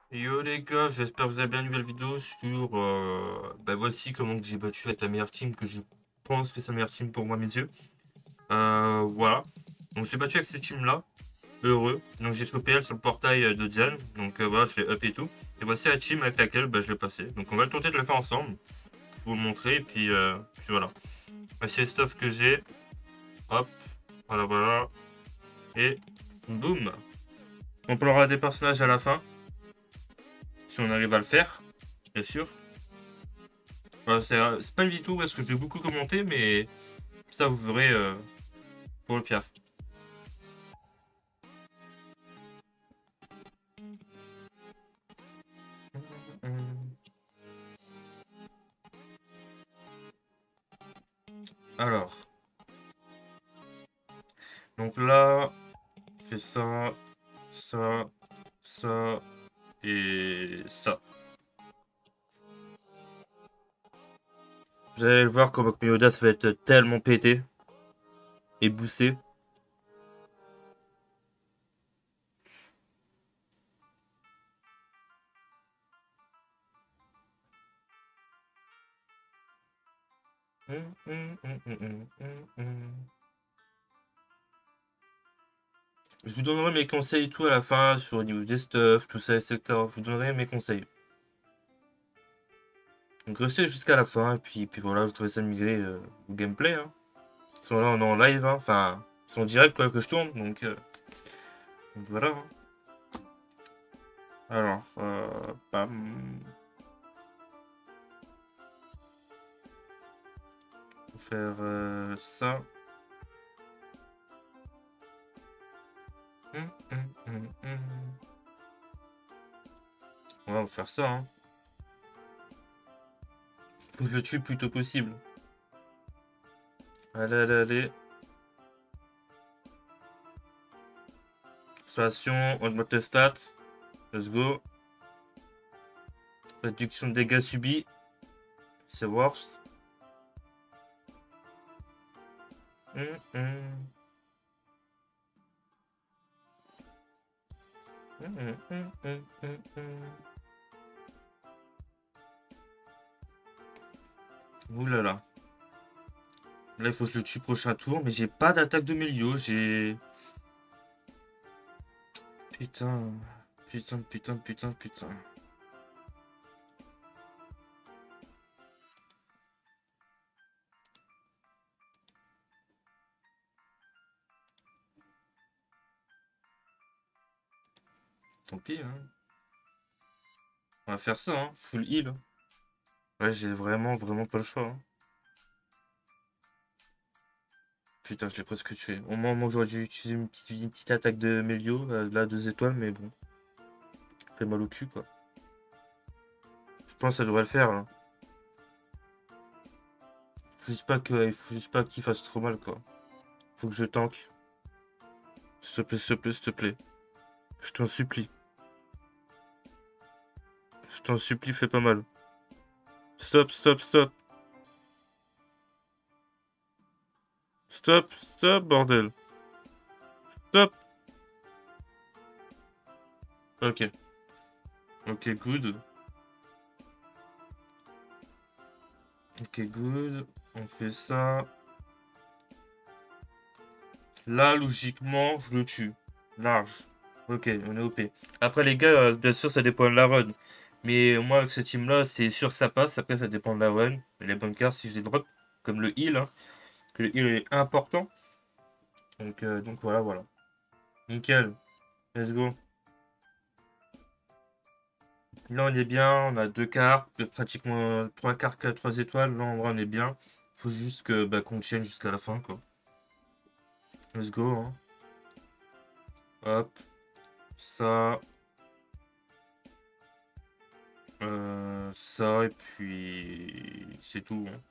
Yo les gars, j'espère que vous avez bien une nouvelle vidéo sur bah voici comment que j'ai battu avec la meilleure team que je pense que c'est la meilleure team pour moi à mes yeux. Voilà. Donc j'ai battu avec cette team là, heureux. Donc j'ai chopé elle sur le portail de Jan. Donc voilà, je l'ai up et tout. Et voici la team avec laquelle bah, je l'ai passé. Donc on va tenter de le faire ensemble. Pour vous le montrer et puis voilà. Voici les stuff que j'ai. Hop, voilà voilà. Et boum. On parlera des personnages à la fin. Si on arrive à le faire, bien sûr. C'est pas une vidéo parce que je vais beaucoup commenter, mais ça vous verrez pour le piaf. Alors, donc là, je fais ça, ça, ça et ça. Vous allez le voir comment mes audaces va être tellement pété et boossté. Je vous donnerai mes conseils et tout à la fin sur le niveau des stuff, tout ça, etc. Je vous donnerai mes conseils. Donc restez jusqu'à la fin, et puis voilà, je vous laisse admirer au gameplay. Hein. Ils sont là, on est en live, hein. Enfin, ils sont en direct quoi, que je tourne, donc voilà. Hein. Alors, bam. On va faire ça. Ouais, on va faire ça. Hein. Faut que je le tue le plus tôt possible. Allez, allez, allez. Station, augmente les stats. Let's go. Réduction de dégâts subis. C'est worst. Ouh là là. Là, il faut que je le tue prochain tour, mais j'ai pas d'attaque de milieu. J'ai. Putain. Putain, putain, putain, putain. Tant pis, hein. On va faire ça, hein. Full heal. Ouais, j'ai vraiment, vraiment pas le choix. Hein. Putain, je l'ai presque tué. Au moins, moi, j'aurais dû utiliser une petite attaque de Melio, là, 2 étoiles, mais bon. Ça fait mal au cul, quoi. Je pense que ça devrait le faire, là. Il faut juste pas qu'il fasse trop mal, quoi. Faut que je tank. S'il te plaît, s'il te plaît, s'il te plaît. Je t'en supplie. Je t'en supplie, fais pas mal. Stop, stop, stop. Stop, stop, bordel. Stop. Ok. Ok, good. Ok, good. On fait ça. Là, logiquement, je le tue. Large. Ok, on est OP. Après, les gars, bien sûr, ça dépend de la run. Mais moi, avec ce team-là, c'est sûr que ça passe. Après, ça dépend de la run. Les bonnes cartes, si je les drop, comme le heal, hein, que le heal est important. Donc voilà, voilà. Nickel. Let's go. Là, on est bien. On a deux cartes, pratiquement trois cartes, 3 étoiles. Là, en vrai, on est bien. Faut juste que bah, qu'on tienne jusqu'à la fin, quoi. Let's go. Hein. Hop. Ça. Ça, et puis c'est tout. Hein.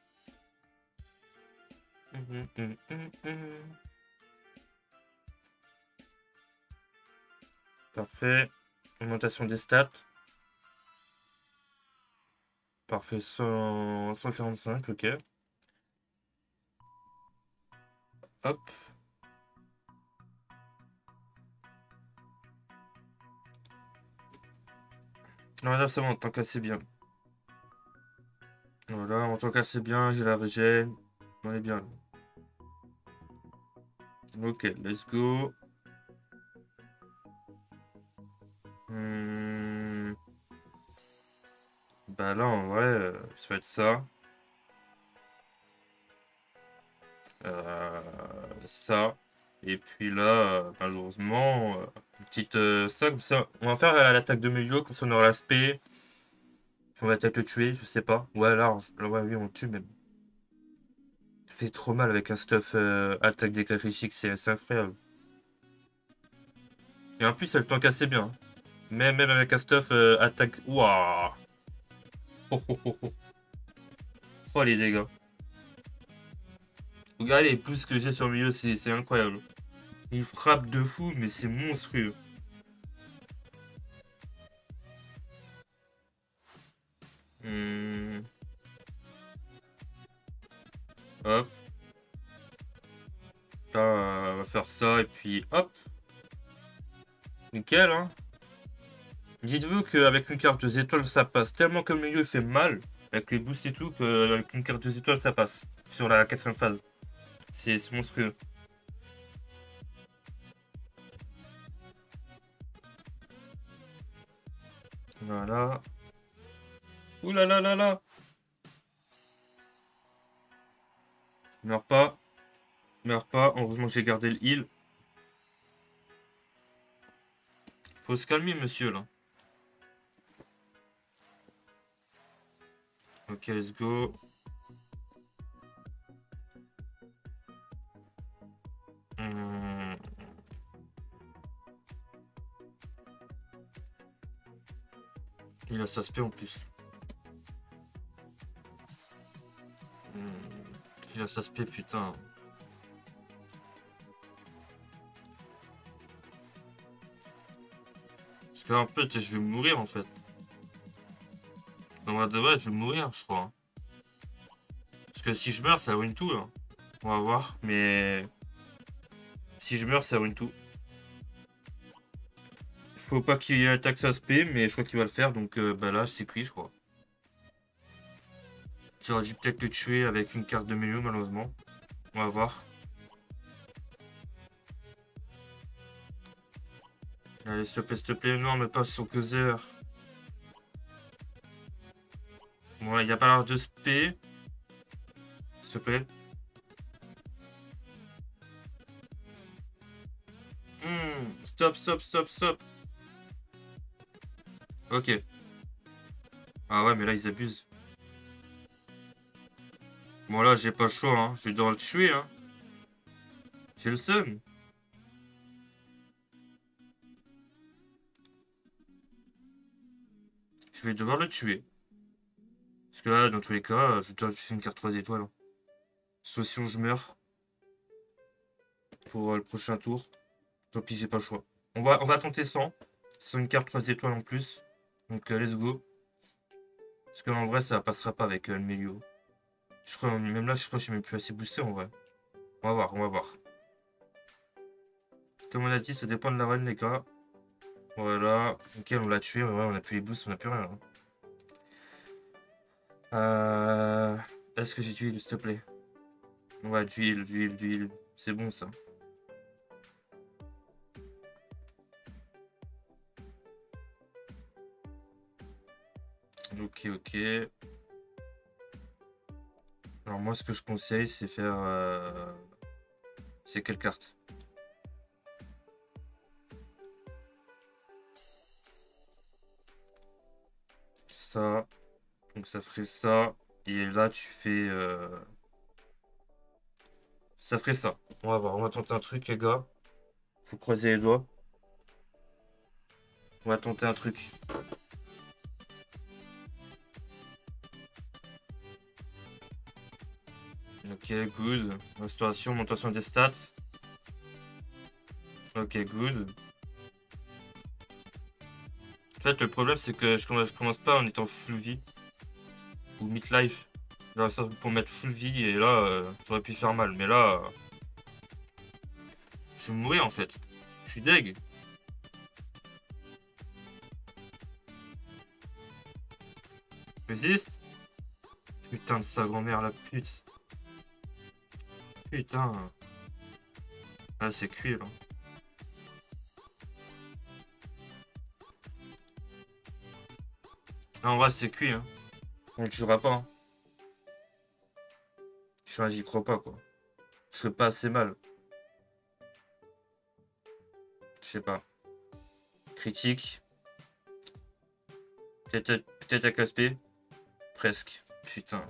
Parfait. Augmentation des stats. Parfait. 145, ok. Hop. Non, là, c'est bon, tant qu'assez bien. Voilà, en tant qu'assez bien, j'ai la régène. On est bien là. Ok, let's go. Hmm, Bah là, en vrai, ça va être ça. Euh, Ça. Et puis là, malheureusement, une petite ça, comme ça. On va faire l'attaque de milieu, comme ça on aura l'aspect. On va peut-être le tuer, je sais pas. Ouais, large. Là, ouais, oui, on le tue même. Ça fait trop mal avec un stuff attaque des critiques, c'est incroyable. Et en plus, elle tank assez bien. Même avec un stuff attaque. Waouh! Oh, oh, oh, oh. Oh, les dégâts. Regardez les pouces que j'ai sur le milieu, c'est incroyable. Il frappe de fou, mais c'est monstrueux. Hmm, Hop. Là, on va faire ça, et puis hop. Nickel, hein. Dites-vous qu'avec une carte 2 étoiles, ça passe. Tellement que le milieu il fait mal, avec les boosts et tout, qu'avec une carte 2 étoiles, ça passe. Sur la quatrième phase. C'est monstrueux. Voilà. Ouh là là là là. Meurs pas. Meurs pas. Heureusement que j'ai gardé le heal. Faut se calmer, monsieur, là. Ok, let's go. Hum, Il a sa spé en plus. Il a sa spé, putain. Parce que, en fait, je vais mourir, en fait. Dans ma de vrai, je vais mourir, je crois, hein. Parce que si je meurs, ça win tout, là. On va voir, mais... Si je meurs, ça win tout. Faut pas qu'il attaque sa spé, mais je crois qu'il va le faire, donc bah là, c'est pris, je crois. J'aurais dû peut-être le tuer avec une carte de milieu, malheureusement. On va voir. Allez, s'il te plaît, s'il te plaît. Non, mais pas sur Causer. Bon, il n'y a pas l'air de spé. S'il te plaît. Stop, stop, stop, stop. Ok. Ah ouais, mais là, ils abusent. Bon, là, j'ai pas le choix, hein. Je vais devoir le tuer, hein. J'ai le seum. Je vais devoir le tuer. Parce que là, dans tous les cas, je dois tuer une carte 3 étoiles, hein. Sauf si je meurs pour le prochain tour. Tant pis, j'ai pas le choix. On va tenter 100. C'est une carte 3 étoiles en plus. Donc, let's go. Parce qu'en vrai, ça passera pas avec le milieu. Je crois, même là, je crois que je suis même plus assez boosté en vrai. On va voir, on va voir. Comme on a dit, ça dépend de la run, les gars. Voilà. Ok, on l'a tué. Ouais, on a plus les boosts, on a plus rien, hein. Est-ce que j'ai du heal, s'il te plaît? Ouais, du heal, du heal, du heal. C'est bon, ça. Ok, ok. Alors, moi, ce que je conseille, c'est faire... C'est quelle carte? Ça. Donc, ça ferait ça. Et là, tu fais... Ça ferait ça. On va voir. On va tenter un truc, les gars. Faut croiser les doigts. On va tenter un truc. Ok, good. Restauration, augmentation des stats. Ok, good. En fait, le problème, c'est que je commence pas en étant full vie. Ou midlife. Genre ça pour mettre full vie, et là, j'aurais pu faire mal. Mais là, je vais mourir, en fait. Je suis deg. Résiste. Putain de sa grand-mère, la pute. Putain. Ah, c'est cuit, là. Ah, en vrai, c'est cuit, hein. On ne tuera pas, hein. Enfin, j'y crois pas, quoi. Je fais pas assez mal. Je sais pas. Critique. Peut-être à Caspé. Presque. Putain.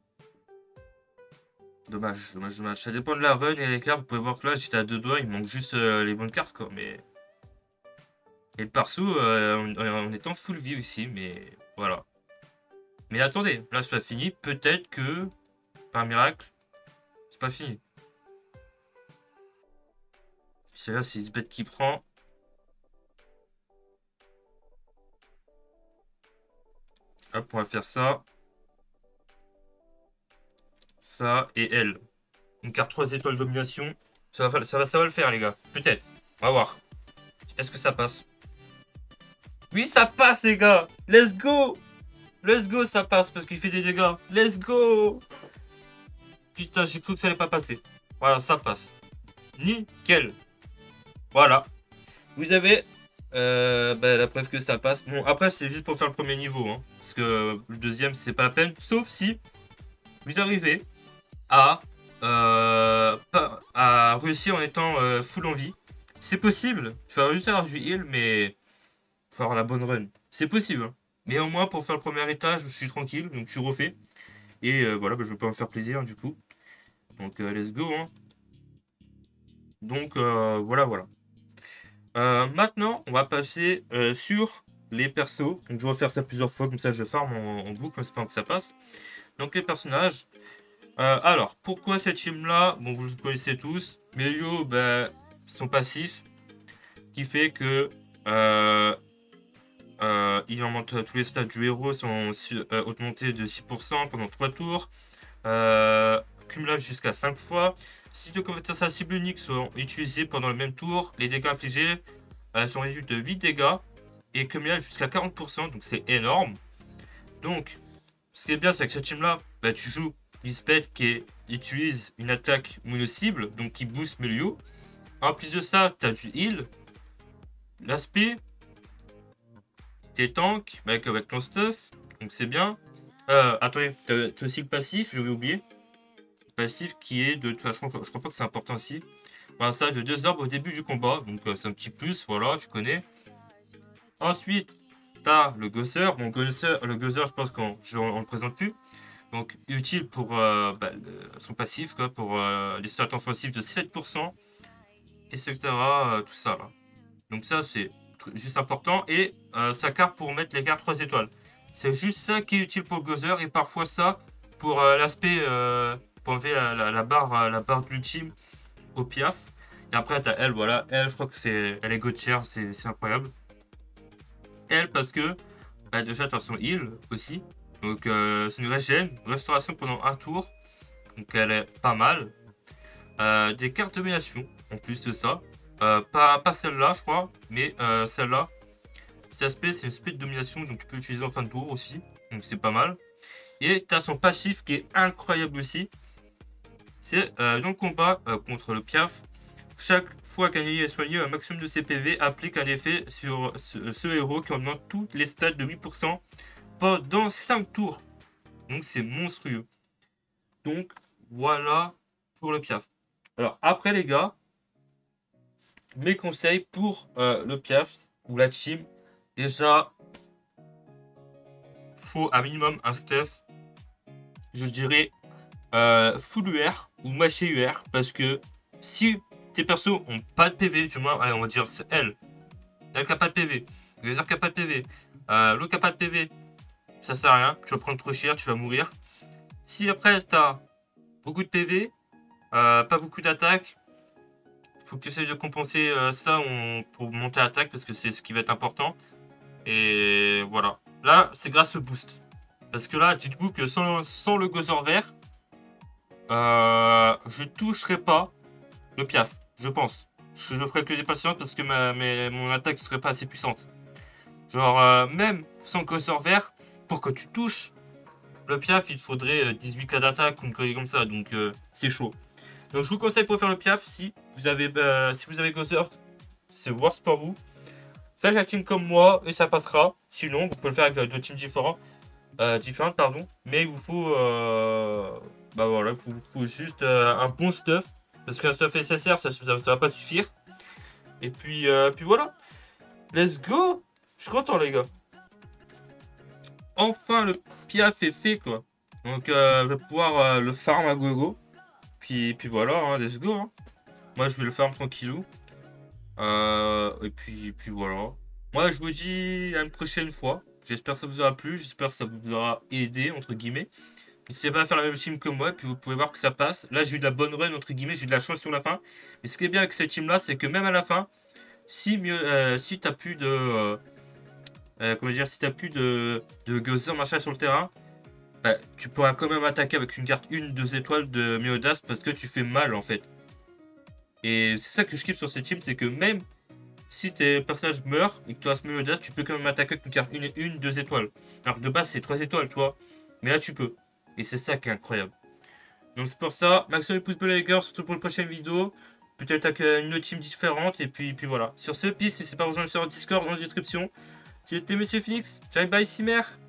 Dommage, dommage, dommage. Ça dépend de la run et les cartes. Vous pouvez voir que là, j'étais à 2 doigts. Il manque juste les bonnes cartes, quoi. Mais... Et le parceau, on est en full vie aussi. Mais voilà. Mais attendez. Là, c'est pas fini. Peut-être que, par miracle, c'est pas fini. C'est là, c'est Isbeth qui prend. Hop, on va faire ça. Ça et elle. Une carte 3 étoiles domination. Ça va le faire, les gars. Peut-être. On va voir. Est-ce que ça passe? Oui, ça passe, les gars. Let's go. Let's go, ça passe parce qu'il fait des dégâts. Let's go. Putain, j'ai cru que ça allait pas passer. Voilà, ça passe. Nickel. Voilà. Vous avez la preuve que ça passe. Bon, après, c'est juste pour faire le premier niveau. Hein, parce que le deuxième, c'est pas la peine. Sauf si vous arrivez à réussir en étant full en vie. C'est possible. Il faut juste avoir du heal, mais il faut avoir la bonne run. C'est possible. Hein. Mais au moins, pour faire le premier étage, je suis tranquille. Donc, je refais. Et voilà, je peux me faire plaisir, du coup. Donc, let's go. Hein. Donc, voilà, voilà. Maintenant, on va passer sur les persos. Donc, je vais refaire ça plusieurs fois. Comme ça, je farm en boucle, en espérant que ça passe. Donc, les personnages. Alors, pourquoi cette team-là? Bon, vous le connaissez tous. Melio, son passif, qui fait que il augmente tous les stats du héros sont augmentés de 6% pendant 3 tours. Cumulable jusqu'à 5 fois. Si deux compétences à cible unique sont utilisées pendant le même tour, les dégâts infligés sont réduits de 8 dégâts et cumulable jusqu'à 40%, donc c'est énorme. Donc, ce qui est bien, c'est que cette team-là, tu joues Lisbeth qui utilise une attaque mono-cible, donc qui booste Melio. En plus de ça, tu as du heal. L'aspect, t'es tank avec ton stuff, donc c'est bien. Attendez, t'as aussi le passif, je vais oublier. Le passif qui est de toute façon, je crois pas que c'est important aussi. Voilà, ça, de 2 arbres au début du combat, donc c'est un petit plus, voilà, tu connais. Ensuite, t'as le Gosser. Bon, le Gosser, je pense qu'on le présente plus. Donc, utile pour son passif, quoi, pour les stats offensifs de 7%, etc. Tout ça, là. Donc ça, c'est juste important. Et sa carte pour mettre les cartes 3 étoiles. C'est juste ça qui est utile pour le Gozer. Et parfois ça pour l'aspect, pour enlever la barre de l'ultime au piaf. Et après, t'as elle, voilà. Elle, je crois que elle est god tier, c'est incroyable. Elle, parce que, déjà, t'as son heal aussi. Donc, c'est une restauration pendant un tour. Donc, elle est pas mal. Des cartes de domination, en plus de ça. Pas celle-là, je crois, mais celle-là. Cet aspect, c'est une spé de domination, donc tu peux l'utiliser en fin de tour aussi. Donc, c'est pas mal. Et tu as son passif qui est incroyable aussi. C'est dans le combat contre le Piaf. Chaque fois qu'un allié est soigné, un maximum de CPV applique un effet sur ce héros qui augmente toutes les stats de 8% pendant 5 tours. Donc c'est monstrueux. Donc voilà pour le Piaf. Alors après les gars, mes conseils pour le Piaf ou la team. Déjà, faut un minimum un stuff. Je dirais full UR ou moitié UR. Parce que si tes persos ont pas de PV, du moins, allez, on va dire c'est elle. Elle qui a pas de PV. Le laser qui a pas de PV. L'autre qui a pas de PV. Ça sert à rien. Tu vas prendre trop cher, tu vas mourir. Si après tu as beaucoup de PV, pas beaucoup d'attaque, faut que tu essayes de compenser ça pour monter l'attaque parce que c'est ce qui va être important. Et voilà. Là, c'est grâce au boost. Parce que là, dites-vous que sans le Gozer vert, je toucherai pas le Piaf, je pense. Je ferai que des patients parce que mon attaque ne serait pas assez puissante. Genre, même sans Gozer vert, pour que tu touches le piaf, il te faudrait 18 cas d'attaque ou une connerie comme ça. Donc, c'est chaud. Donc, je vous conseille pour faire le piaf, si vous avez Gother, c'est worse pour vous. Faites la team comme moi et ça passera. Sinon, vous pouvez le faire avec deux teams différentes, pardon. Mais il vous faut, bah voilà, il vous faut juste un bon stuff. Parce qu'un stuff SSR, ça va pas suffire. Et puis voilà. Let's go. Je suis content, les gars. Enfin, le piaf est fait, quoi. Donc, je vais pouvoir le farm à gogo. Puis voilà, hein, let's go. Hein. Moi, je vais le farm tranquillou. Et puis voilà. Moi, je vous dis à une prochaine fois. J'espère que ça vous aura plu. J'espère que ça vous aura aidé, entre guillemets. N'hésitez pas à faire la même team que moi. Puis vous pouvez voir que ça passe. Là, j'ai eu de la bonne run, entre guillemets. J'ai eu de la chance sur la fin. Mais ce qui est bien avec cette team-là, c'est que même à la fin, si t'as plus de... comment dire, si t'as plus de Gother machin sur le terrain, bah, tu pourras quand même attaquer avec une carte 1-2 étoiles de Méodas parce que tu fais mal en fait. Et c'est ça que je kiffe sur cette team, c'est que même si tes personnages meurent et que tu as ce Méodas, tu peux quand même attaquer avec une carte 1-2 étoiles. Alors que de base c'est 3 étoiles, tu vois. Mais là tu peux. Et c'est ça qui est incroyable. Donc c'est pour ça, maximum de pouces bleus les gars, surtout pour les prochaines vidéos. Peut-être avec une autre team différente. Et puis voilà. Sur ce, peace, n'hésitez pas à rejoindre le serveur Discord dans la description. C'était Monsieur Phoenix, Jai Bye Cimer.